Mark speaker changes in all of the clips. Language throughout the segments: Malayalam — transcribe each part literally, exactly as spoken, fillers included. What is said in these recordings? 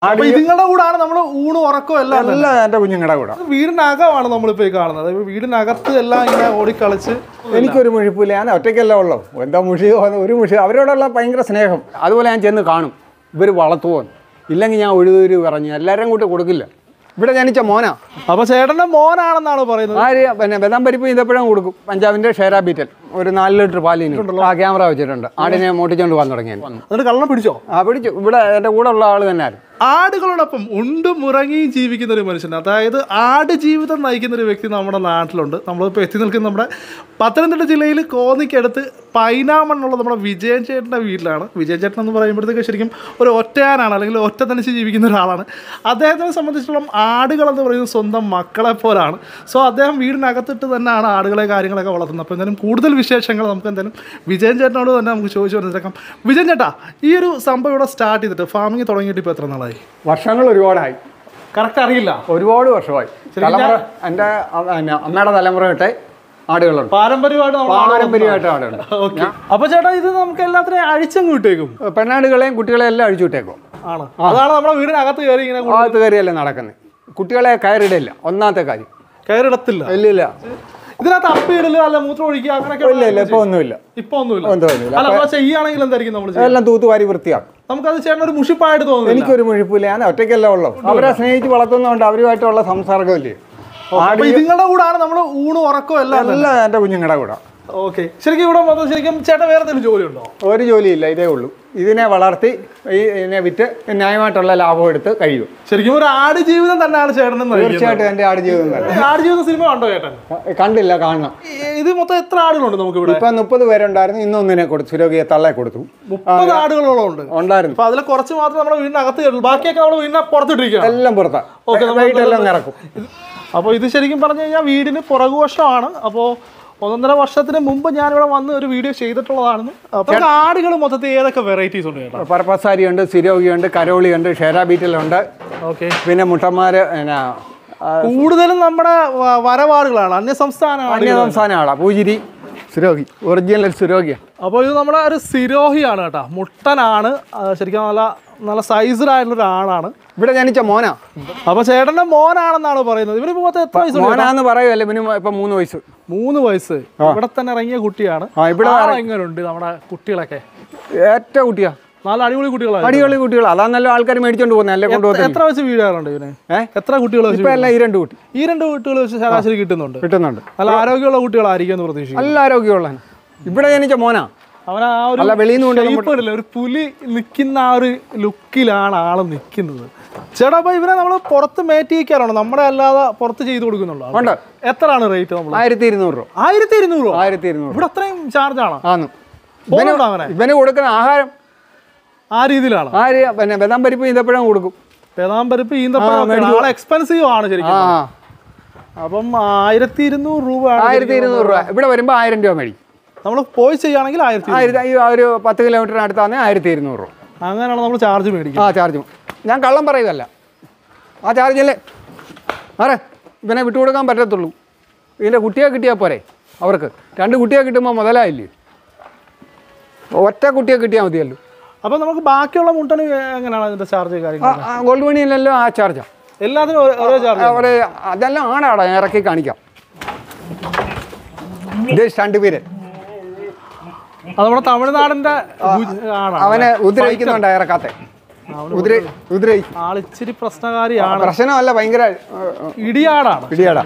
Speaker 1: അപ്പൊ ഇതിങ്ങളുടെ കൂടാണ് നമ്മൾ ഊണ് ഉറക്കം എല്ലാം
Speaker 2: എല്ലാം എൻ്റെ കുഞ്ഞുങ്ങളുടെ കൂടെ.
Speaker 1: വീടിനകമാണ് നമ്മളിപ്പോ ഈ കാണുന്നത്. വീടിനകത്ത് എല്ലാം ഇങ്ങനെ ഓടിക്കളിച്ച്
Speaker 2: എനിക്കൊരു മുഷിപ്പില്ല, ഞാൻ ഒറ്റയ്ക്കല്ല ഉള്ളൂ. എന്താ മുഷി ഒരു മുഷി അവരോടുള്ള ഭയങ്കര സ്നേഹം. അതുപോലെ ഞാൻ ചെന്ന് കാണും ഇവർ വളർത്തുമോ, ഇല്ലെങ്കിൽ ഞാൻ ഒഴുതൂര് പറഞ്ഞു എല്ലാവരും കൂട്ടി കൊടുക്കില്ല. ഇവിടെ ജനിച്ച മോനാ.
Speaker 1: അപ്പൊ ചേട്ടന്റെ മോനാണെന്നാണ് പറയുന്നത്.
Speaker 2: ആര് പിന്നെ ബദാം പരിപ്പ് ഇതപ്പോഴും കൊടുക്കും. പഞ്ചാബിന്റെ ഷേരാ ബീറ്റൽ ഒരു നാല് ലിറ്റർ പാലിന് ആ ക്യാമറ വെച്ചിട്ടുണ്ട്. ആടിനെ മോട്ടിച്ചോണ്ട് പോകാൻ തുടങ്ങിയ
Speaker 1: എന്നിട്ട് കള്ളം പിടിച്ചോ?
Speaker 2: ആ പിടിച്ചു. ഇവിടെ എൻ്റെ കൂടെ ഉള്ള ആൾ തന്നെ ആയിരുന്നു.
Speaker 1: ആടുകളോടൊപ്പം ഉണ്ടും മുറങ്ങിയും ജീവിക്കുന്ന ഒരു മനുഷ്യൻ, അതായത് ആട് ജീവിതം നയിക്കുന്ന ഒരു വ്യക്തി നമ്മുടെ നാട്ടിലുണ്ട്. നമ്മളിപ്പോൾ എത്തി നിൽക്കുന്ന നമ്മുടെ പത്തനംതിട്ട ജില്ലയിൽ കോന്നിക്കടുത്ത് പൈനാമണ്ണുള്ള നമ്മുടെ വിജയൻ ചേട്ടൻ്റെ വീട്ടിലാണ്. വിജയൻ ചേട്ടൻ എന്ന് പറയുമ്പോഴത്തേക്ക് ശരിക്കും ഒരു ഒറ്റയാനാണ്, അല്ലെങ്കിൽ ഒറ്റ തനിച്ച് ജീവിക്കുന്ന ഒരാളാണ്. അദ്ദേഹത്തിനെ സംബന്ധിച്ചിടത്തോളം ആടുകളെന്ന് പറയുന്നത് സ്വന്തം മക്കളെ പോലാണ്. സോ അദ്ദേഹം വീടിനകത്തിട്ട് തന്നെയാണ് ആടുകളെ കാര്യങ്ങളൊക്കെ വളർത്തുന്നത്. അപ്പോൾ എന്തായാലും കൂടുതൽ വിശേഷങ്ങൾ നമുക്ക് എന്തായാലും വിജയൻ ചേട്ടനോട് തന്നെ നമുക്ക് ചോദിച്ചു മനസ്സിലാക്കാം. വിജയൻ ചേട്ടാ, ഈ ഒരു സംഭവം ഇവിടെ സ്റ്റാർട്ട് ചെയ്തിട്ട് ഫാമിങ് തുടങ്ങിയിട്ട് ഇപ്പോൾ എത്ര നാളായി?
Speaker 2: വർഷങ്ങൾ ഒരുപാടായി.
Speaker 1: കറക്റ്റ് അറിയില്ല,
Speaker 2: ഒരുപാട് വർഷമായി. തലമുറ എൻ്റെ അമ്മയുടെ തലമുറ തൊട്ടേ ആടുകളുണ്ട്.
Speaker 1: പാരമ്പര്യമായിട്ട്
Speaker 2: പാരമ്പര്യമായിട്ട് ആടുണ്ട്.
Speaker 1: ഓക്കെ. അപ്പൊ ചേട്ടാ, ഇത് നമുക്ക് എല്ലാത്തിനെയും അഴിച്ചങ്ങ് വിട്ടേക്കും?
Speaker 2: പെണ്ണാടുകളെയും കുട്ടികളെയും എല്ലാം അഴിച്ചു വിട്ടേക്കും.
Speaker 1: ആണ്, അതാണ് നമ്മുടെ വീടിനകത്ത് കയറി ഇങ്ങനെ
Speaker 2: അകത്ത് കയറിയല്ലേ നടക്കുന്നത്. കുട്ടികളെ കയറിയിടില്ല, ഒന്നാമത്തെ കാര്യം.
Speaker 1: കയറിടത്തില്ല?
Speaker 2: ഇല്ല ഇല്ല.
Speaker 1: ഇതിനകത്ത് അപ്പിയിടല് അല്ല മൂത്രം ഒഴിക്കുക അങ്ങനെയൊക്കെ?
Speaker 2: ഇല്ല ഇല്ല, ഇപ്പൊ ഒന്നുമില്ല.
Speaker 1: ഇപ്പൊ ഒന്നുമില്ല. ചെയ്യുകയാണെങ്കിൽ എന്തായിരിക്കും നമ്മൾ
Speaker 2: എല്ലാം തൂത്തുവാരി വൃത്തിയാക്കും.
Speaker 1: നമുക്കത് ചേട്ടൻ ഒരു മുഷിപ്പായിട്ട് തോന്നുന്നു?
Speaker 2: എനിക്കൊരു മുഷിപ്പില്ല, ഞാൻ ഒറ്റയ്ക്കല്ല ഉള്ളൂ. അവരെ സ്നേഹിച്ച് വളർത്തുന്നതുകൊണ്ട് അവരുമായിട്ടുള്ള സംസർഗമില്ലേ.
Speaker 1: ഇതിങ്ങളുടെ കൂടാണ് നമ്മൾ ഊണ് ഉറക്കം എല്ലാം
Speaker 2: എല്ലാം എൻ്റെ കുഞ്ഞുങ്ങളുടെ കൂടെ.
Speaker 1: ഓക്കെ. ശരിക്കും ഇവിടെ മൊത്തം ശരിക്കും ചേട്ടൻ വേറെ എന്തെങ്കിലും ജോലിയുണ്ടോ?
Speaker 2: ഒരു ജോലിയില്ല, ഇതേ ഉള്ളൂ. ഇതിനെ വളർത്തി ഈ ഇതിനെ വിറ്റ് ന്യായമായിട്ടുള്ള ലാഭം എടുത്ത് കഴിയും.
Speaker 1: ശരിക്കും ഒരു ആട് ജീവിതം തന്നെയാണ് ചേട്ടൻ.
Speaker 2: തീർച്ചയായിട്ടും എൻ്റെ ആട് ജീവിതം തന്നെ.
Speaker 1: ആട് ജീവിതം സിനിമ കണ്ടോ ചേട്ടൻ?
Speaker 2: കണ്ടില്ല, കാണണം.
Speaker 1: ഇത് മൊത്തം എത്ര ആടുകളുണ്ട് നമുക്ക് ഇവിടെ?
Speaker 2: ഇപ്പൊ മുപ്പത് പേരുണ്ടായിരുന്നു, ഇന്നൊന്നിനെ കൊടുത്തു. സുരോഗിയെ തള്ളെ കൊടുത്തു.
Speaker 1: മുപ്പത് ആടുകളോളം ഉണ്ട് ഉണ്ടായിരുന്നു. അപ്പൊ അതിൽ കുറച്ച് മാത്രം നമ്മുടെ വീടിനകത്ത് കയറുള്ളൂ, ബാക്കിയൊക്കെ നമ്മൾ വീടിനെ പുറത്തിട്ടിരിക്കുകയാണ്.
Speaker 2: എല്ലാം പുറത്താ. എല്ലാം ഇറക്കും.
Speaker 1: അപ്പോൾ ഇത് ശരിക്കും പറഞ്ഞു കഴിഞ്ഞാൽ വീടിന് പുറകുവശമാണ്. അപ്പോൾ ഒന്നൊന്നര വർഷത്തിന് മുമ്പ് ഞാനിവിടെ വന്ന് ഒരു വീഡിയോ ചെയ്തിട്ടുള്ളതാണ്. അപ്പോൾ ആടുകൾ മൊത്തത്തിൽ ഏതൊക്കെ വെറൈറ്റീസ് ഉണ്ട് ചേട്ടാ?
Speaker 2: പരപ്പസാരി ഉണ്ട്, സിരോഗിയുണ്ട്, കരോളിയുണ്ട്, ഷേരാ ബീറ്റലുണ്ട്. ഓക്കെ. പിന്നെ മുട്ടന്മാര്
Speaker 1: കൂടുതലും നമ്മുടെ വരവാടുകളാണ്, അന്യസംസ്ഥാന
Speaker 2: അന്യസംസ്ഥാന ആളാ. പൂജിരി സിരോഹി, ഒറിജിനൽ സിരോഹിയാണ്.
Speaker 1: അപ്പോൾ ഇത് നമ്മുടെ ഒരു സിരോഹിയാണ് കേട്ടോ, മുട്ടനാണ്. ശരിക്കും നല്ല നല്ല സൈസ്ഡായിട്ടുള്ളൊരു ആളാണ്.
Speaker 2: ഇവിടെ ജനിച്ച മോനാ.
Speaker 1: അപ്പോൾ ചേട്ടൻ്റെ മോനാണെന്നാണ് പറയുന്നത്. ഇവന് ഇപ്പോൾ എത്ര വയസ്സ്?
Speaker 2: മോനാന്ന് പറയുമല്ലേ, ഇവന് ഇപ്പം മൂന്ന് വയസ്സ്.
Speaker 1: മൂന്ന് വയസ്സ് ഇവിടെ തന്നെ ഇറങ്ങിയ കുട്ടിയാണ്. ഇവിടെ എങ്ങനെയുണ്ട് നമ്മുടെ കുട്ടികളൊക്കെ?
Speaker 2: ഏറ്റവും കുട്ടിയാ,
Speaker 1: നല്ല അടിപൊളി കുട്ടികളാണ്.
Speaker 2: അടിപൊളി കുട്ടികൾ. അതാ നല്ല ആൾക്കാർ മേടിച്ചോണ്ട് പോകുന്നത്. അല്ലേ കൊണ്ടുപോകുന്നത്.
Speaker 1: എത്ര വെച്ച് വീഴാറുണ്ട് ഇവന്? എത്ര കുട്ടികൾ?
Speaker 2: ഇപ്പം എല്ലാം ഈ രണ്ട് കുട്ടി
Speaker 1: ഈ രണ്ട് കുട്ടികൾ വെച്ച് ശരാശരി കിട്ടുന്നുണ്ട്.
Speaker 2: കിട്ടുന്നുണ്ട്.
Speaker 1: നല്ല ആരോഗ്യമുള്ള കുട്ടികളായിരിക്കും എന്ന് പ്രതീക്ഷിക്കുന്നു.
Speaker 2: നല്ല ആരോഗ്യമുള്ള ഇവിടെ ജനിച്ച മോനാ.
Speaker 1: അവൻ ആ ഒരു വെളിയിൽ ഒരു പുലി നിൽക്കുന്ന ആ ഒരു ലുക്കിലാണ് ആള് നിൽക്കുന്നത്. ചേട്ടാ, അപ്പൊ ഇവരെ നമ്മൾ പുറത്ത് മേറ്റിക്കാറാണോ? നമ്മുടെ അല്ലാതെ പുറത്ത് ചെയ്ത് കൊടുക്കുന്നുണ്ടോ? എത്രയാണ് റേറ്റ്? നമ്മൾ
Speaker 2: ആയിരത്തി ഇരുന്നൂറ് രൂപ.
Speaker 1: ആയിരത്തി ഇരുന്നൂറ് രൂപ
Speaker 2: ആയിരത്തി ഇരുന്നൂറ്
Speaker 1: ഇവിടെ അത്രയും ചാർജ് ആണോ?
Speaker 2: ആണ്. ഇവന് കൊടുക്കുന്ന ആഹാരം
Speaker 1: ആ രീതിയിലാണ്.
Speaker 2: ആ പിന്നെ ബദാം പരിപ്പ് ഈന്തപ്പഴം കൊടുക്കും.
Speaker 1: ബദാം പരിപ്പ് ഈന്തപ്പഴം എക്സ്പെൻസീവ് ആണ് ശരിക്കും. അപ്പം ആയിരത്തി ഇരുന്നൂറ് രൂപ.
Speaker 2: ആയിരത്തി ഇരുന്നൂറ് രൂപ. ഇവിടെ വരുമ്പോൾ ആയിരം രൂപ മേടിക്കും.
Speaker 1: നമ്മൾ പോയി ചെയ്യുകയാണെങ്കിൽ ആയിരത്തി
Speaker 2: ആയിരത്തി ഒരു പത്ത് കിലോമീറ്ററിന് അടുത്താണെങ്കിൽ ആയിരത്തി ഇരുന്നൂറ് രൂപ.
Speaker 1: അങ്ങനെയാണ് നമ്മൾ ചാർജ് മേടിക്കും.
Speaker 2: ആ ചാർജ് ഞാൻ കള്ളം പറയുകയല്ല, ആ ചാർജല്ലേ. ആരെ ഇവനെ വിട്ടുകൊടുക്കാൻ പറ്റത്തുള്ളൂ. ഇതിൻ്റെ കുട്ടിയെ കിട്ടിയാൽ പോരെ അവർക്ക്. രണ്ട് കുട്ടിയെ കിട്ടുമ്പോൾ മുതലായില്ലേ, ഒറ്റ കുട്ടിയെ കിട്ടിയാൽ മതിയല്ലോ.
Speaker 1: അപ്പോൾ നമുക്ക് ബാക്കിയുള്ള മുട്ടന് എങ്ങനെയാണ് അതിൻ്റെ ചാർജ് കാര്യങ്ങൾ?
Speaker 2: ഗോൾഡ് മണിയിലെല്ലാം ആ ചാർജാണ്.
Speaker 1: എല്ലാത്തിനും ഓരോ ചാർജ്.
Speaker 2: അവിടെ അതെല്ലാം ആടാടാ, ഇറക്കി കാണിക്കാം. ഇത് രണ്ട് പേര്
Speaker 1: അത് നമ്മുടെ തമിഴ്നാടിൻ്റെ
Speaker 2: അവനെ ഉദ്രവിക്കുന്നുണ്ട് ഇറക്കാത്തെ.
Speaker 1: ആളിച്ചിരി പ്രശ്നകാരിയാണ്.
Speaker 2: പ്രശ്നമല്ല, ഭയങ്കര
Speaker 1: ഇടിയാടാണ്.
Speaker 2: ഇടിയാടാ.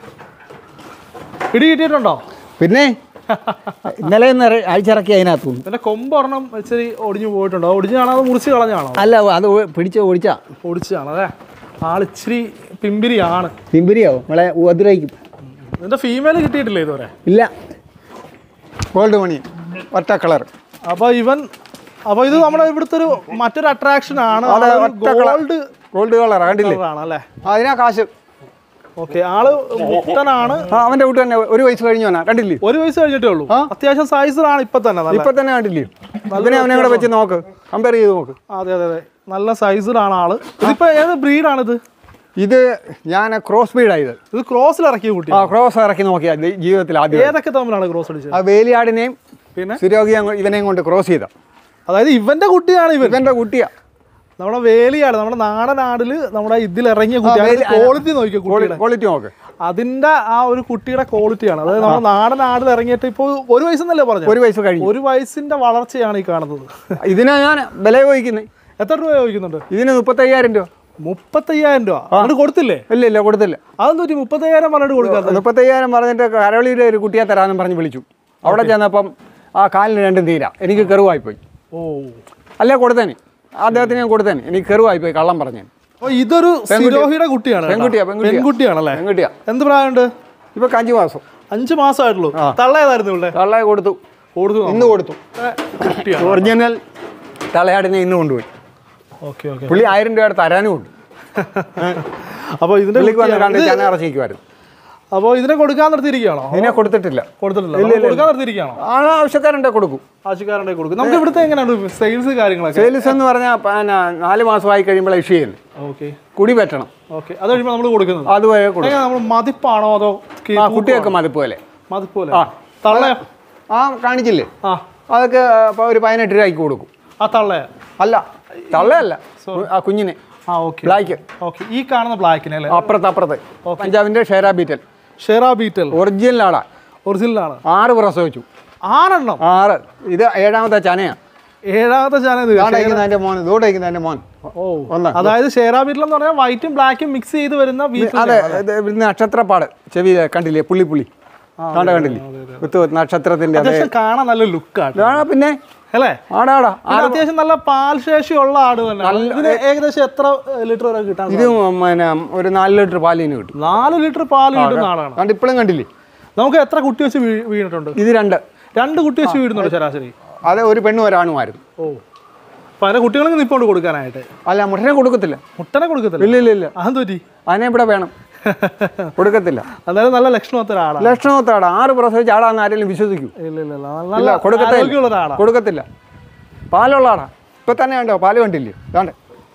Speaker 1: ഇടി കിട്ടിയിട്ടുണ്ടോ?
Speaker 2: പിന്നെ ഇന്നലെ അഴിച്ചിറക്കി അതിനകത്തു
Speaker 1: പിന്നെ കൊമ്പൊരെണ്ണം ഇച്ചിരി ഒടിഞ്ഞു പോയിട്ടുണ്ടോ? ഒടിഞ്ഞാണോ അത് മുറിച്ച് കളഞ്ഞാണോ?
Speaker 2: അല്ല, അത് പിടിച്ച് ഓടിച്ചാ
Speaker 1: ഓടിച്ചാണ് അല്ലേ. ആളിച്ചിരി പിമ്പിരിയാണ്.
Speaker 2: പിമ്പിരിയാവും, നമ്മളെ ഉപദ്രവിക്കും.
Speaker 1: ഇതിന്റെ ഫീമെയിൽ കിട്ടിയിട്ടില്ല ഇതുവരെ?
Speaker 2: ഇല്ല, ഗോൾഡ് മണി ഒറ്റ കളർ.
Speaker 1: അപ്പൊ ഇവൻ അപ്പൊ ഇത് നമ്മുടെ ഇവിടുത്തെ ഒരു മറ്റൊരു അട്രാക്ഷൻ ആണ്. ഗോൾഡ്
Speaker 2: ഗോൾഡ് കളർ കണ്ടില്ലേ
Speaker 1: ആണല്ലേ,
Speaker 2: അതിനാ കാശ്.
Speaker 1: ഓക്കെ. ആള് മുട്ടനാണ്.
Speaker 2: അവന്റെ കൂട്ട് തന്നെ ഒരു വയസ്സ് കഴിഞ്ഞോനാ, കണ്ടില്ലേ?
Speaker 1: ഒരു വയസ്സ് കഴിഞ്ഞിട്ടേ ഉള്ളൂ. അത്യാവശ്യം സൈസിലാണ് ഇപ്പൊ തന്നെ.
Speaker 2: ഇപ്പൊ തന്നെ കണ്ടില്ലേ? അതിനെ അവനെ കൂടെ വെച്ച് നോക്ക്, കമ്പയർ ചെയ്ത് നോക്ക്.
Speaker 1: അതെ അതെ അതെ, നല്ല സൈസിലാണ് ആള്. ഇതിപ്പോ ഏത് ബ്രീഡാണിത്?
Speaker 2: ഇത് ഞാൻ ക്രോസ് ബ്രീഡായത്. ഇത്
Speaker 1: ക്രോസിൽ ഇറക്കിയ കുട്ടി?
Speaker 2: ആ, ക്രോസ് ഇറക്കി നോക്കിയാ ജീവിതത്തിൽ ആദ്യം.
Speaker 1: ഏതൊക്കെ തമ്മിലാണ് ക്രോസ് അടിച്ചത്?
Speaker 2: ആ വേലിയാടിനെയും പിന്നെ സിരോഗിയും ഇവനെയും കൊണ്ട് ക്രോസ് ചെയ്ത.
Speaker 1: അതായത് ഇവന്റെ കുട്ടിയാണ് ഇവൻ?
Speaker 2: ഇവന്റെ കുട്ടിയാ.
Speaker 1: നമ്മുടെ വേലിയാട് നമ്മുടെ നാടൻ ആടില് നമ്മുടെ ഇതിലിറങ്ങിയ കുട്ടി ക്വാളിറ്റി നോക്കിയോ കുട്ടിയുടെ
Speaker 2: ക്വാളിറ്റി നോക്ക്.
Speaker 1: അതിന്റെ ആ ഒരു കുട്ടിയുടെ ക്വാളിറ്റിയാണ്. അതായത് നമ്മുടെ നാടൻ ആടിൽ ഇറങ്ങിയിട്ട് ഇപ്പോൾ ഒരു വയസ്സെന്നല്ലേ പറഞ്ഞു?
Speaker 2: ഒരു വയസ്സ് കഴിഞ്ഞു.
Speaker 1: ഒരു വയസ്സിന്റെ വളർച്ചയാണ് ഈ കാണുന്നത്.
Speaker 2: ഇതിനാ ഞാൻ വില ചോദിക്കുന്നത്.
Speaker 1: എത്ര രൂപ ചോദിക്കുന്നുണ്ട്?
Speaker 2: ഇതിന് മുപ്പത്തയ്യായിരം രൂപ.
Speaker 1: മുപ്പത്തയ്യായിരം രൂപ അത് കൊടുത്തില്ലേ?
Speaker 2: ഇല്ല ഇല്ല കൊടുത്തില്ല.
Speaker 1: അതെന്താ പറ്റി മുപ്പത്തയ്യായിരം പറഞ്ഞിട്ട് കൊടുക്കാത്ത?
Speaker 2: മുപ്പത്തയ്യായിരം പറഞ്ഞിട്ട് കരളിയുടെ ഒരു കുട്ടിയെ തരാമെന്ന് പറഞ്ഞ് വിളിച്ചു. അവിടെ ചെന്നപ്പം ആ കാലിന് രണ്ടും തീരാ. എനിക്ക് കെറുവായിപ്പോയി.
Speaker 1: ഓ
Speaker 2: അല്ലേ കൊടുത്തേനെ, അദ്ദേഹത്തിന് ഞാൻ കൊടുത്തേനെ. എനിക്ക് കെറുവായിപ്പോയി കള്ളം പറഞ്ഞു.
Speaker 1: ഇതൊരു സിരോഹിയുടെ കുട്ടിയാണ്.
Speaker 2: പെൺകുട്ടിയാ
Speaker 1: പെൺകുട്ടിയാണല്ലേ?
Speaker 2: പെൺകുട്ടിയാ.
Speaker 1: എന്ത് പ്രായമുണ്ട്?
Speaker 2: ഇപ്പൊ അഞ്ചു മാസം.
Speaker 1: അഞ്ചു മാസമായിട്ടുള്ളൂ. തള്ളയതായിരുന്നു ഇവിടെ?
Speaker 2: തള്ളയെ കൊടുത്തു. കൊടുത്തു ഇന്ന് കൊടുത്തു. ഒറിജിനൽ തള്ളയാടിനെ ഇന്ന് കൊണ്ടുപോയി.
Speaker 1: Okay okay.
Speaker 2: പുള്ളി ആയിരം രൂപയുടെ തരാനും ഉണ്ട്.
Speaker 1: അപ്പോൾ ഇതിന്റെ
Speaker 2: കണ്ട് ഞാൻ ഇറച്ചിക്കുമായിരുന്നു.
Speaker 1: അപ്പോൾ ഇതിനെ കൊടുക്കാൻ നിർത്തിയിരിക്കുകയാണോ?
Speaker 2: ഇതിനെ കൊടുത്തിട്ടില്ല.
Speaker 1: കൊടുത്തിട്ടില്ല. കൊടുക്കാൻ നിർത്തിയിരിക്കുകയാണോ?
Speaker 2: ആ ആവശ്യക്കാരുണ്ടെ കൊടുക്കും.
Speaker 1: ആവശ്യക്കാരുണ്ടെ കൊടുക്കും. നമുക്ക് ഇവിടുത്തെ എങ്ങനെയാണ് സെയിൽസ് കാര്യങ്ങളൊക്കെ?
Speaker 2: സെയിൽസ് എന്ന് പറഞ്ഞാൽ പിന്നെ നാല് മാസമായി കഴിയുമ്പോൾ ഇഷ്യൂ ചെയ്യുന്നത്.
Speaker 1: ഓക്കെ.
Speaker 2: കുടി പറ്റണം.
Speaker 1: ഓക്കെ. അത് കഴിയുമ്പോൾ നമ്മൾ കൊടുക്കുന്നത്
Speaker 2: അതുവരെ കൊടുക്കും.
Speaker 1: നമ്മൾ മതിപ്പാണോ അതോ
Speaker 2: കുട്ടികൾക്ക് മതിപ്പ് പോലെ?
Speaker 1: മതിപ്പ് പോലെ. ആ തള്ളയോ?
Speaker 2: ആ കാണിച്ചില്ലേ? ആ അതൊക്കെ ഒരു പതിനെട്ട് രൂപയ്ക്ക് കൊടുക്കും.
Speaker 1: ആ തള്ളയ അല്ല,
Speaker 2: തള്ളയല്ല, ആ കുഞ്ഞിനെ.
Speaker 1: ആ ഓക്കെ.
Speaker 2: ബ്ലാക്ക്.
Speaker 1: ഓക്കെ. ഈ കാണുന്ന ബ്ലാക്കിനെ അല്ലേ?
Speaker 2: അപ്പുറത്ത് അപ്പുറത്ത് പഞ്ചാബിന്റെ ഷെറാ ബീറ്റൽ.
Speaker 1: ഷെറാ ബീറ്റൽ
Speaker 2: ഒറിജിനൽ ആടാ.
Speaker 1: ഒറിജിനൽ ആണ്.
Speaker 2: ആറ് പ്രസവിച്ചു.
Speaker 1: ആറെണ്ണം?
Speaker 2: ആറ്. ഇത് ഏഴാമത്തെ ചനയാണ്.
Speaker 1: ഏഴാമത്തെ ചന.
Speaker 2: ഇതിന്റെ മോൻ ഇതോടെ മോൻ.
Speaker 1: ഓ, അതായത് ഷെറാ ബീറ്റൽ എന്ന് പറഞ്ഞാൽ വൈറ്റും ബ്ലാക്കും മിക്സ് ചെയ്ത് വരുന്ന.
Speaker 2: അതെ, നക്ഷത്രപ്പാട് ചെവി കണ്ടില്ലേ? പുള്ളി പുള്ളി കണ്ട കണ്ടില്ലേ? നക്ഷത്രത്തിന്റെ
Speaker 1: കാണാൻ നല്ല ലുക്കാണ്.
Speaker 2: പിന്നെ
Speaker 1: അല്ലേ?
Speaker 2: ആടാടാ.
Speaker 1: അത്യാവശ്യം നല്ല പാൽശേഷിയുള്ള ആട് തന്നെ. ഏകദേശം എത്ര ലിറ്റർ വരെ കിട്ടാൻ?
Speaker 2: ഇത് പിന്നെ ഒരു നാല് ലിറ്റർ പാലിന് കിട്ടും.
Speaker 1: നാല് ലിറ്റർ പാല് കിട്ടുന്ന ആടാണ്.
Speaker 2: കണ്ട് ഇപ്പോഴും കണ്ടില്ലേ?
Speaker 1: നമുക്ക് എത്ര കുട്ടി വെച്ച് വീണിട്ടുണ്ട്?
Speaker 2: ഇത് രണ്ട്
Speaker 1: രണ്ട് കുട്ടി വെച്ച് വീഴുന്നുണ്ട് ശരാശരി.
Speaker 2: അതെ, ഒരു പെണ്ണും ഒരാണുമായിരുന്നു.
Speaker 1: ഓ, പല കുട്ടികൾക്ക് നിപ്പോണ്ട് കൊടുക്കാനായിട്ട്.
Speaker 2: അല്ല, മുട്ടനെ കൊടുക്കത്തില്ല.
Speaker 1: മുട്ടനെ കൊടുക്കത്തില്ല?
Speaker 2: ഇല്ല ഇല്ല ഇല്ല.
Speaker 1: അതെന്ത് പറ്റി?
Speaker 2: അതിനെ ഇവിടെ വേണം, കൊടുക്കത്തില്ല.
Speaker 1: അതായത് നല്ല ലക്ഷണമൊത്തൊരാളാണ്.
Speaker 2: ലക്ഷണമൊത്താടാ. ആറ് പ്രസവിച്ച് ആടാന്ന് ആരെങ്കിലും വിശ്വസിക്കൂ?
Speaker 1: ഇല്ല ഇല്ല,
Speaker 2: കൊടുക്കത്തില്ല. കൊടുക്കത്തില്ല. പാലുള്ള ആടാ. ഇപ്പൊ തന്നെ കണ്ടോ പാല് കണ്ടില്ലേ? വേണ്ട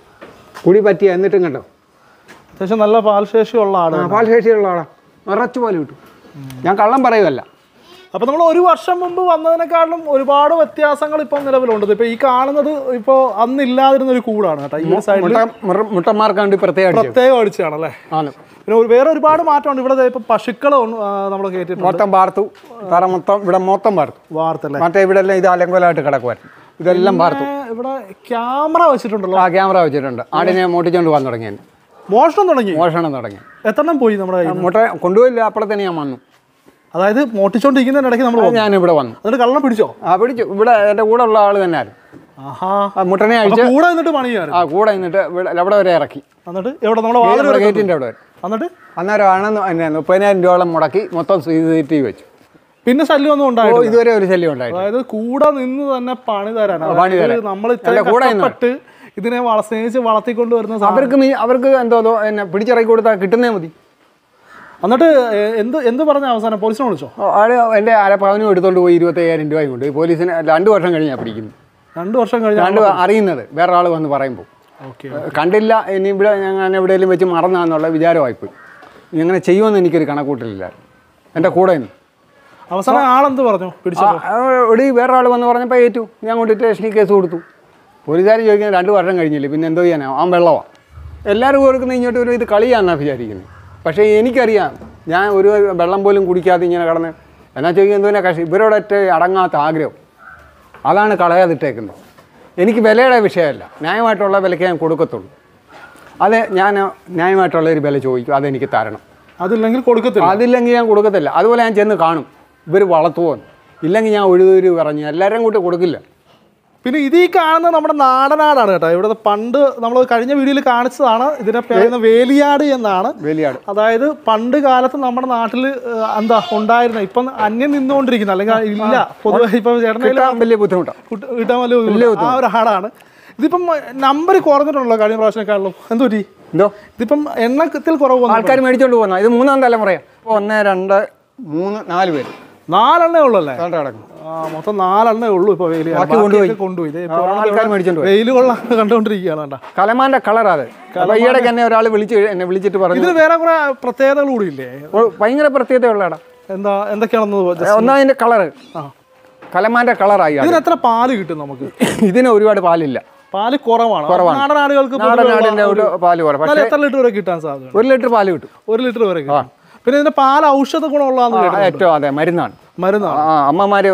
Speaker 2: കുടി പറ്റിയ എന്നിട്ടും കണ്ടോ
Speaker 1: അത്യാവശ്യം നല്ല പാൽശേഷിയുള്ള ആടാണ്.
Speaker 2: പാൽശേഷിയുള്ള ആടാ. നിറച്ചു പാല് കിട്ടും. ഞാൻ കള്ളം പറയുമല്ല.
Speaker 1: അപ്പോൾ നമ്മൾ ഒരു വർഷം മുമ്പ് വന്നതിനേക്കാളും ഒരുപാട് വ്യത്യാസങ്ങൾ ഇപ്പം നിലവിലുണ്ട്. ഇപ്പോൾ ഈ കാണുന്നത് ഇപ്പോൾ അന്നില്ലാതിരുന്ന ഒരു കൂടാണ് കേട്ടോ. ഈ സൈഡിൽ
Speaker 2: മുട്ടന്മാർക്ക് വേണ്ടി പ്രത്യേകം
Speaker 1: പ്രത്യേകം അടിച്ചാണല്ലേ? ആണ്. പിന്നെ വേറെ ഒരുപാട് മാറ്റമുണ്ട്. ഇവിടെ ഇപ്പോൾ പശുക്കൾ നമ്മൾ കയറ്റിട്ടുണ്ട്.
Speaker 2: മൊത്തം പാർത്തു. തറ മൊത്തം ഇവിടെ മൊത്തം പാർത്തു.
Speaker 1: വാർത്തല്ലേ?
Speaker 2: മറ്റേ ഇവിടെ എല്ലാം ഇത് അലങ്കോലമായിട്ട് കിടക്കുമായിരുന്നു. ഇതെല്ലാം പാർത്തു.
Speaker 1: ഇവിടെ ക്യാമറ വെച്ചിട്ടുണ്ടല്ലോ.
Speaker 2: ആ ക്യാമറ വെച്ചിട്ടുണ്ട്. ആടിനെ മോട്ടിച്ചോണ്ട് പോകാൻ തുടങ്ങി.
Speaker 1: മോഷണം തുടങ്ങി.
Speaker 2: മോഷണം തുടങ്ങി.
Speaker 1: എത്രണ്ണം പോയി? നമ്മുടെ
Speaker 2: മുട്ട കൊണ്ടുപോയില്ല. അപ്പോഴത്തന്നെ ഞാൻ വന്നു.
Speaker 1: അതായത് മോട്ടിച്ചോണ്ടിരിക്കുന്നതിനിടയ്ക്ക് നമ്മൾ
Speaker 2: ഞാനിവിടെ വന്നു.
Speaker 1: എന്നിട്ട് കള്ളം പിടിച്ചോ?
Speaker 2: ആ പിടിച്ചു. ഇവിടെ എൻ്റെ കൂടെ ഉള്ള ആൾ തന്നെ ആയിരുന്നു. മുട്ടനെ അഴിച്ച്
Speaker 1: കൂടെ നിന്നിട്ട് പണിയായിരുന്നു.
Speaker 2: ആ കൂടെ നിന്നിട്ട് അവിടെ വരെ ഇറക്കി.
Speaker 1: എന്നിട്ട് എവിടെ? നമ്മുടെ
Speaker 2: ഗേറ്റിൻ്റെ അവിടെ വരെ.
Speaker 1: എന്നിട്ട്
Speaker 2: അന്നേരമാണ് മുപ്പതിനായിരം രൂപയോളം മുടക്കി മൊത്തം സി സി ടി വി വെച്ചു.
Speaker 1: പിന്നെ ശല്യം ഒന്നും ഉണ്ടായില്ല.
Speaker 2: ഇതുവരെ ഒരു ശല്യം ഉണ്ടായില്ല.
Speaker 1: അതായത് കൂടെ നിന്ന് തന്നെ പണി തരാനാണ്.
Speaker 2: പണി തരാൻ
Speaker 1: നമ്മൾ കഷ്ടപ്പെട്ട് ഇതിനെ സ്നേഹിച്ച് വളർത്തിക്കൊണ്ട് വരുന്ന
Speaker 2: അവർക്ക് അവർക്ക് എന്തോ എന്നെ പിടിച്ചിറക്കി കൊടുത്താൽ കിട്ടുന്നേ മതി.
Speaker 1: എന്നിട്ട് എന്ത് എന്ത് പറഞ്ഞ അവസാനം പോലീസിനെ വിളിച്ചോ?
Speaker 2: ആള് എൻ്റെ അരപ്പവനും എടുത്തോണ്ട് പോയി ഇരുപത്തയ്യായിരം രൂപയും കൊണ്ട് പോലീസിന് രണ്ട് വർഷം കഴിഞ്ഞാൽ പിടിക്കുന്നു.
Speaker 1: രണ്ട് വർഷം കഴിഞ്ഞ്
Speaker 2: രണ്ട് അറിയുന്നത് വേറെ ആൾ വന്ന് പറയുമ്പോൾ കണ്ടില്ല. ഇനി ഇവിടെ ഞാൻ എവിടെയെങ്കിലും വെച്ച് മറന്നാന്നുള്ള വിചാരമായിപ്പോയി. ഇങ്ങനെ ചെയ്യുമെന്ന് എനിക്കൊരു കണക്കൂട്ടലില്ല. എൻ്റെ കൂടെ നിന്ന്
Speaker 1: അവസാനം ആളെന്ത് പറഞ്ഞു?
Speaker 2: ഇവിടെ വേറെ ആൾ വന്ന് പറഞ്ഞപ്പോൾ ഏറ്റു. ഞാൻ കൊണ്ട് സ്റ്റേഷനിൽ കേസ് കൊടുത്തു. പോലീസുകാർ ചോദിക്കുന്നത് രണ്ട് വർഷം കഴിഞ്ഞില്ലേ, പിന്നെ എന്തോ ചെയ്യാനാ? ആ വെള്ളമാണ് എല്ലാവരും ഓർക്കുന്നത്. ഇങ്ങോട്ട് ഒരു ഇത് കളിയാണെന്നാണ് വിചാരിക്കുന്നത്. പക്ഷേ എനിക്കറിയാം, ഞാൻ ഒരു വെള്ളം പോലും കുടിക്കാതെ ഇങ്ങനെ കിടന്ന് എന്നാ ചോദിക്കുന്നത് എന്തോ കഷ്ടം. ഇവരോടൊറ്റ അടങ്ങാത്ത ആഗ്രഹം അതാണ് കളയാതിട്ടേക്കുന്നത്. എനിക്ക് വിലയുടെ വിഷയമല്ല, ന്യായമായിട്ടുള്ള വിലയ്ക്ക് ഞാൻ കൊടുക്കത്തുള്ളൂ. അത് ഞാൻ ന്യായമായിട്ടുള്ള ഒരു വില ചോദിക്കും, അതെനിക്ക് തരണം.
Speaker 1: അതില്ലെങ്കിൽ കൊടുക്കത്തില്ല.
Speaker 2: അതില്ലെങ്കിൽ ഞാൻ കൊടുക്കത്തില്ല. അതുപോലെ ഞാൻ ചെന്ന് കാണും ഇവർ വളർത്തുമോ. ഇല്ലെങ്കിൽ ഞാൻ ഒഴുതൊരു പറഞ്ഞ് എല്ലാവരും കൂട്ടി കൊടുക്കില്ല.
Speaker 1: പിന്നെ ഇത് ഈ കാണുന്നത് നമ്മുടെ നാടനാടാണ് കേട്ടോ. ഇവിടെ പണ്ട് നമ്മൾ കഴിഞ്ഞ വീഡിയോയിൽ കാണിച്ചതാണ്. ഇതിനെ പറയുന്ന വേലിയാട് എന്നാണ്.
Speaker 2: വേലിയാട്
Speaker 1: അതായത് പണ്ട് കാലത്ത് നമ്മുടെ നാട്ടിൽ എന്താ ഉണ്ടായിരുന്ന, ഇപ്പം അന്യം നിന്നുകൊണ്ടിരിക്കുന്ന, അല്ലെങ്കിൽ ഇല്ല, പൊതുവെ ഇപ്പം ചേട്ടൻ
Speaker 2: വലിയ ബുദ്ധിമുട്ടാണ്
Speaker 1: കിട്ടാൻ വലിയ ബുദ്ധിമുട്ട് ആ ഒരു ആടാണ്. ഇതിപ്പം നമ്പർ കുറഞ്ഞിട്ടുണ്ടല്ലോ കഴിഞ്ഞ പ്രാവശ്യക്കാരിലും. എന്തോ പറ്റി?
Speaker 2: എന്തോ
Speaker 1: ഇതിപ്പം എണ്ണത്തിൽ കുറവ്
Speaker 2: ആൾക്കാർ മേടിച്ചോണ്ട് പോകുന്ന. ഇത് മൂന്നാം തലമുറയാണ്. ഒന്ന് രണ്ട് മൂന്ന് നാല് പേര്.
Speaker 1: നാലെണ്ണേ ഉള്ളൂ അല്ലേ?
Speaker 2: കിടക്കും.
Speaker 1: മൊത്തം നാലെണ്ണേ ഉള്ളൂ. ഇപ്പൊ വെയിൽ കൊണ്ടുപോയി വെയിൽ കൊള്ളാൻ കണ്ടുകൊണ്ടിരിക്കുകയാണ്.
Speaker 2: കലമാന്റെ കളറാ അത്. ഈയിടയ്ക്ക് എന്നെ ഒരാൾ വിളിച്ച് എന്നെ വിളിച്ചിട്ട് പറഞ്ഞു
Speaker 1: ഇതിന് വേറെ കുറെ പ്രത്യേകതകൾ കൂടി ഇല്ലേ?
Speaker 2: ഭയങ്കര പ്രത്യേകതയുള്ള ഇടാ.
Speaker 1: എന്താ എന്തൊക്കെയാണെന്ന്
Speaker 2: ഒന്നതിന്റെ കളറ്, കലമാന്റെ കളറായി.
Speaker 1: ഇതിന് എത്ര പാല് കിട്ടും നമുക്ക്?
Speaker 2: ഇതിന് ഒരുപാട് പാലില്ല.
Speaker 1: പാല് കുറവാണ്. നാടൻ ആടുകൾക്ക്
Speaker 2: നാടനാടിൻ്റെ ഒരു പാല് കുറവ്. പക്ഷേ
Speaker 1: എത്ര ലിറ്റർ വരെ കിട്ടാൻ സാധ്യത?
Speaker 2: ഒരു ലിറ്റർ പാല് കിട്ടും.
Speaker 1: ഒരു ലിറ്റർ വരെ കിട്ടും. പിന്നെ ഇതിന്റെ പാൽ ഔഷധ ഗുണമുള്ളതാണ്
Speaker 2: ഏറ്റവും. അതെ, മരുന്നാണ്.
Speaker 1: മരുന്നാണ്.
Speaker 2: അമ്മമാര്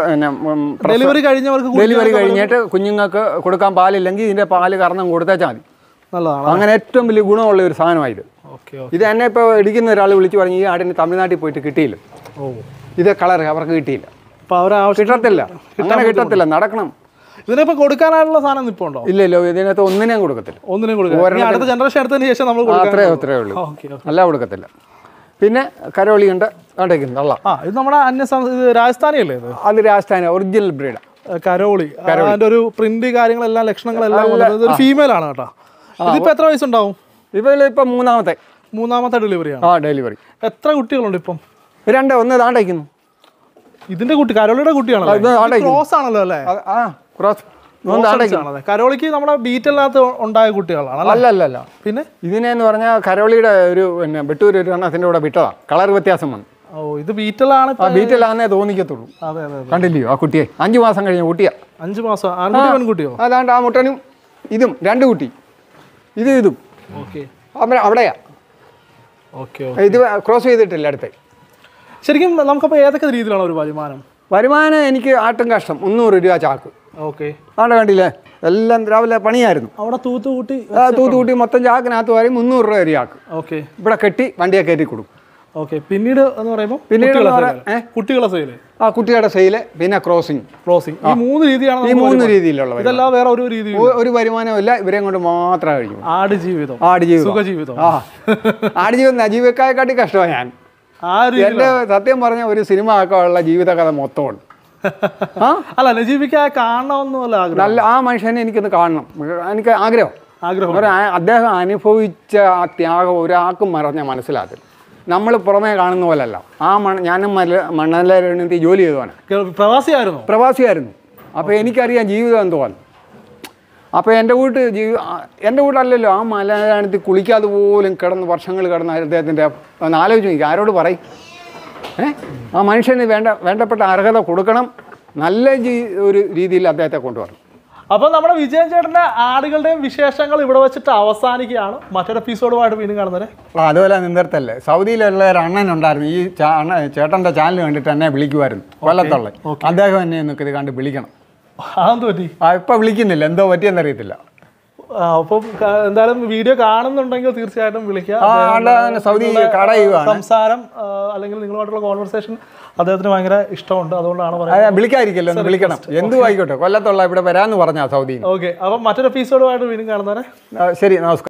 Speaker 1: ഡെലിവറി കഴിഞ്ഞവർക്ക്
Speaker 2: ഡെലിവറി കഴിഞ്ഞിട്ട് കുഞ്ഞുങ്ങൾക്ക് കൊടുക്കാൻ പാലില്ലെങ്കിൽ ഇതിന്റെ പാല് കറന്നും കൊടുത്തേച്ചാൽ മതി.
Speaker 1: നല്ലതാണ്.
Speaker 2: അങ്ങനെ ഏറ്റവും വലിയ ഗുണമുള്ള ഒരു സാധനമായത്. ഇത് എന്നെ ഇപ്പോൾ ഇടിക്കുന്ന ഒരാൾ വിളിച്ച് പറഞ്ഞു ഈ ആടിന് തമിഴ്നാട്ടിൽ പോയിട്ട് കിട്ടിയില്ല, ഇത് കളർ അവർക്ക് കിട്ടിയില്ല, കിട്ടത്തില്ല, അങ്ങനെ കിട്ടത്തില്ല, നടക്കണം.
Speaker 1: ഇതിനിപ്പോ കൊടുക്കാനായിട്ടുള്ള സാധനം ഇപ്പോൾ ഉണ്ടോ?
Speaker 2: ഇല്ലല്ലോ, ഇതിനകത്ത് ഒന്നിനെയും കൊടുക്കത്തില്ല.
Speaker 1: ഒന്നിനും കൊടുക്കില്ല. അടുത്ത ജനറേഷൻ എടുത്തതിന് ശേഷം നമ്മൾ
Speaker 2: അത്രേ അത്രേ ഉള്ളൂ, അല്ല കൊടുക്കത്തില്ല. പിന്നെ കരോളി ഉണ്ട്, അവിടേക്കുണ്ട് അല്ല.
Speaker 1: ആ, ഇത് നമ്മുടെ അന്യ രാജസ്ഥാനി അല്ലേ? ഇത്
Speaker 2: അത് രാജസ്ഥാനി ഒറിജിനൽ ബ്രീഡ്
Speaker 1: കരോളി. അതിന്റെ ഒരു പ്രിന്റ് കാര്യങ്ങളെല്ലാം ലക്ഷണങ്ങളെല്ലാം ഫീമെയിൽ ആണ് കേട്ടോ. ഇതിപ്പോ എത്ര വയസ്സുണ്ടാവും?
Speaker 2: ഇവ ഇപ്പൊ മൂന്നാമത്തെ
Speaker 1: മൂന്നാമത്തെ ഡെലിവറിയാണ്.
Speaker 2: ആ ഡെലിവറി.
Speaker 1: എത്ര കുട്ടികളുണ്ട് ഇപ്പം?
Speaker 2: രണ്ട്. ഒന്ന് താണ്ടയ്ക്കുന്നു.
Speaker 1: ഇതിന്റെ കുട്ടി കരോളിയുടെ കുട്ടിയാണല്ലോ, ക്രോസ് ആണല്ലോ അല്ലേ?
Speaker 2: ആ ക്രോസ്.
Speaker 1: കരോളിക്ക് നമ്മുടെ ബീറ്റലിനകത്ത് ഉണ്ടായ കുട്ടികളാണ്.
Speaker 2: അല്ല അല്ല അല്ല.
Speaker 1: പിന്നെ
Speaker 2: ഇതിനെന്ന് പറഞ്ഞാൽ കരോളിയുടെ ഒരു പിന്നെ വെട്ടൂര് ഒരു എണ്ണത്തിന്റെ കൂടെ വിട്ടതാ, കളർ വ്യത്യാസം വന്നു.
Speaker 1: ഓ, ഇത് ബീറ്റലാണ്.
Speaker 2: ബീറ്റലാന്നേ തോന്നിക്കത്തുള്ളൂ.
Speaker 1: അതെ അതെ.
Speaker 2: കണ്ടില്ലയോ ആ കുട്ടിയെ? അഞ്ചു മാസം കഴിഞ്ഞ കുട്ടിയാ.
Speaker 1: അഞ്ചു മാസം ആൺകുട്ടി പെൺകുട്ടിയോ?
Speaker 2: അതാണ്ട് ആ മുട്ടനും ഇതും രണ്ട് കുട്ടി, ഇത് ഇതും.
Speaker 1: ഓക്കെ,
Speaker 2: അവിടെയാ.
Speaker 1: ഓക്കെ,
Speaker 2: ഇത് ക്രോസ് ചെയ്തിട്ടില്ല അടുത്ത്.
Speaker 1: ശരിക്കും നമുക്കപ്പോൾ ഏതൊക്കെ രീതിയിലാണ് ഒരു വരുമാനം?
Speaker 2: വരുമാനം എനിക്ക് ആട്ടും കഷ്ടം മുന്നൂറ് രൂപ ചാക്ക്.
Speaker 1: ഓക്കെ,
Speaker 2: ആടെ കണ്ടില്ലേ, എല്ലാം രാവിലെ പണിയായിരുന്നു.
Speaker 1: അവിടെ തൂത്തുകൂട്ടി
Speaker 2: തൂത്തുകൂട്ടി മൊത്തം ചാക്കിനകത്ത് വരും മുന്നൂറ് രൂപ ഒരു ചാക്ക്.
Speaker 1: ഓക്കെ,
Speaker 2: ഇവിടെ കെട്ടി വണ്ടിയെ കയറ്റി കൊടുക്കും.
Speaker 1: ഓക്കെ, പിന്നീട് എന്ന് പറയുമ്പോൾ
Speaker 2: പിന്നീട്
Speaker 1: കുട്ടികളെ സെയില്,
Speaker 2: ആ കുട്ടികളുടെ സെയില്, പിന്നെ ക്രോസിങ്.
Speaker 1: ക്രോസിങ് ഈ മൂന്ന് രീതിയാണ്.
Speaker 2: ഈ മൂന്ന് രീതിയിലുള്ള
Speaker 1: ഇതെല്ലാം വേറെ ഒരു രീതി,
Speaker 2: ഒരു വരുമാനമില്ല. ഇവരെയും കൊണ്ട് മാത്രമേ കഴിക്കും.
Speaker 1: ആട് ജീവിതം,
Speaker 2: ആട് ജീവിതം,
Speaker 1: സുഖജീവിതം.
Speaker 2: ആ ആടുജീവിതം നജീവിക്കായെക്കാട്ടി കഷ്ടമാണ് ഞാൻ. എൻ്റെ സത്യം പറഞ്ഞ ഒരു സിനിമ ആക്കാനുള്ള ജീവിത കഥ മൊത്തമുണ്ട്.
Speaker 1: അല്ല, നജീബിക്കായ കാണണമെന്നല്ല ആഗ്രഹം.
Speaker 2: നല്ല ആ മനുഷ്യനെ എനിക്കൊന്ന് കാണണം, എനിക്ക് ആഗ്രഹം.
Speaker 1: ആഗ്രഹം
Speaker 2: അദ്ദേഹം അനുഭവിച്ച ആ ത്യാഗം ഒരാൾക്കും പറഞ്ഞാൽ മനസ്സിലാക്കില്ല. നമ്മൾ പുറമേ കാണുന്ന പോലല്ല. ആ മണ് ഞാനും മല മണ്ണലാരണത്തിൽ ജോലി ചെയ്തവനാണ്.
Speaker 1: പ്രവാസിയായിരുന്നു
Speaker 2: പ്രവാസിയായിരുന്നു അപ്പോൾ എനിക്കറിയാം ജീവിതം എന്തുവാണ്. അപ്പോൾ എൻ്റെ വീട്ട് ജീവി എൻ്റെ വീട്ടല്ലല്ലോ, ആ മലയാളത്തിൽ കുളിക്കാതെ പോലും കിടന്ന് വർഷങ്ങൾ കിടന്ന അദ്ദേഹത്തിൻ്റെ ഒന്ന് ആലോചിച്ച് നോക്കി. ആരോട് പറയും? ഏ ആ മനുഷ്യന് വേണ്ട വേണ്ടപ്പെട്ട അർഹത കൊടുക്കണം. നല്ല ജീ ഒരു രീതിയിൽ അദ്ദേഹത്തെ കൊണ്ടുവരണം.
Speaker 1: അപ്പോൾ നമ്മുടെ വിജയൻ ചേട്ടൻ്റെ ആടുകളുടെയും വിശേഷങ്ങൾ ഇവിടെ വെച്ചിട്ട് അവസാനിക്കുകയാണ്. മറ്റൊരു എപ്പിസോഡുമായിട്ട് വീണ്ടും കാണുന്നത്.
Speaker 2: അതുപോലെ നിന്നിടത്തല്ലേ സൗദിയിലുള്ള ഒരു അണ്ണൻ ഉണ്ടായിരുന്നു. ഈ ചേട്ടൻ്റെ ചാനൽ കണ്ടിട്ട് എന്നെ വിളിക്കുമായിരുന്നു, കൊല്ലത്തുള്ള. അദ്ദേഹം എന്നെ ഒന്ന് ഇത് കണ്ട് വിളിക്കണം.
Speaker 1: അതെന്ത് പറ്റി?
Speaker 2: ആ ഇപ്പം വിളിക്കുന്നില്ല, എന്തോ പറ്റിയെന്നറിയത്തില്ല.
Speaker 1: അപ്പം എന്തായാലും വീഡിയോ കാണുന്നുണ്ടെങ്കിൽ തീർച്ചയായിട്ടും വിളിക്കുക.
Speaker 2: സൗദി കട
Speaker 1: സംസാരം അല്ലെങ്കിൽ നിങ്ങളുമായിട്ടുള്ള കോൺവെർസേഷൻ അദ്ദേഹത്തിന് ഭയങ്കര ഇഷ്ടമുണ്ട്, അതുകൊണ്ടാണ്
Speaker 2: പറയുന്നത്. വിളിക്കാതിരിക്കല്ലോ, വിളിക്കണം. എന്തും ആയിക്കോട്ടെ, കൊല്ലത്തുള്ള ഇവിടെ വരാമെന്ന് പറഞ്ഞാ സൗദി.
Speaker 1: ഓക്കെ, അപ്പം മറ്റൊരു എപ്പിസോഡുമായിട്ട് വീണ്ടും കാണുന്നവരെ
Speaker 2: ശരി, നമസ്കാരം.